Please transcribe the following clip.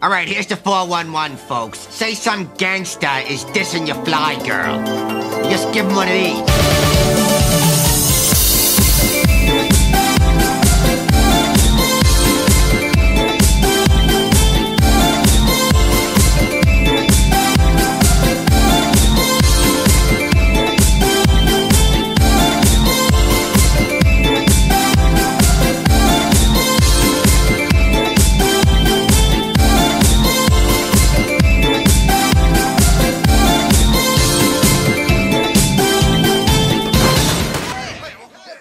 Alright, here's the 411, folks. Say some gangsta is dissing your fly girl. Just give him one of these.